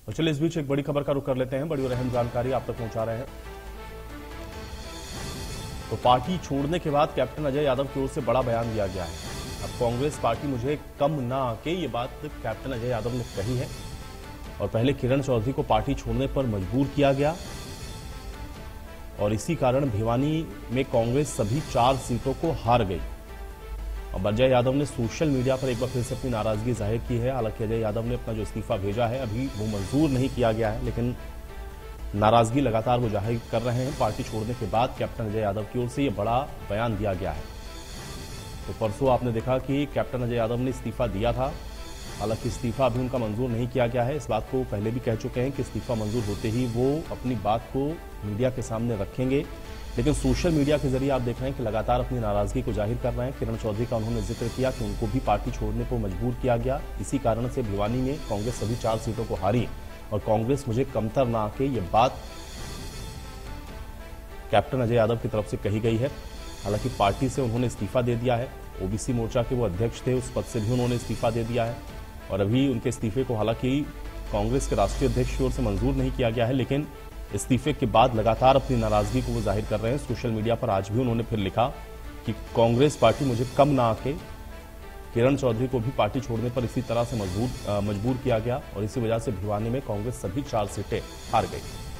और चलिए इस बीच एक बड़ी खबर का रुख कर लेते हैं। बड़ी और अहम जानकारी आप तक पहुंचा रहे हैं। तो पार्टी छोड़ने के बाद कैप्टन अजय यादव की ओर से बड़ा बयान दिया गया है। अब कांग्रेस पार्टी मुझे कम ना आके, ये बात कैप्टन अजय यादव ने कही है। और पहले किरण चौधरी को पार्टी छोड़ने पर मजबूर किया गया और इसी कारण भिवानी में कांग्रेस सभी 4 सीटों को हार गई। अब अजय यादव ने सोशल मीडिया पर एक बार फिर से अपनी नाराजगी जाहिर की है। हालांकि अजय यादव ने अपना जो इस्तीफा भेजा है अभी वो मंजूर नहीं किया गया है, लेकिन नाराजगी लगातार वो जाहिर कर रहे हैं। पार्टी छोड़ने के बाद कैप्टन अजय यादव की ओर से ये बड़ा बयान दिया गया है। तो परसों आपने देखा कि कैप्टन अजय यादव ने इस्तीफा दिया था। हालांकि इस्तीफा अभी उनका मंजूर नहीं किया गया है। इस बात को पहले भी कह चुके हैं कि इस्तीफा मंजूर होते ही वो अपनी बात को मीडिया के सामने रखेंगे। लेकिन सोशल मीडिया के जरिए आप देख रहे हैं कि लगातार अपनी नाराजगी को जाहिर कर रहे हैं। किरण चौधरी का उन्होंने जिक्र किया कि उनको भी पार्टी छोड़ने को मजबूर किया गया। इसी कारण से भिवानी में कांग्रेस सभी 4 सीटों को हारी और कांग्रेस मुझे कमतर ना आके, ये बात कैप्टन अजय यादव की तरफ से कही गई है। हालांकि पार्टी से उन्होंने इस्तीफा दे दिया है। ओबीसी मोर्चा के वो अध्यक्ष थे, उस पद से भी उन्होंने इस्तीफा दे दिया है और अभी उनके इस्तीफे को हालांकि कांग्रेस के राष्ट्रीय अध्यक्ष की ओर से मंजूर नहीं किया गया है। लेकिन इस्तीफे के बाद लगातार अपनी नाराजगी को वो जाहिर कर रहे हैं। सोशल मीडिया पर आज भी उन्होंने फिर लिखा कि कांग्रेस पार्टी मुझे कम ना आके, किरण चौधरी को भी पार्टी छोड़ने पर इसी तरह से मजबूर किया गया और इसी वजह से भिवानी में कांग्रेस सभी 4 सीटें हार गई।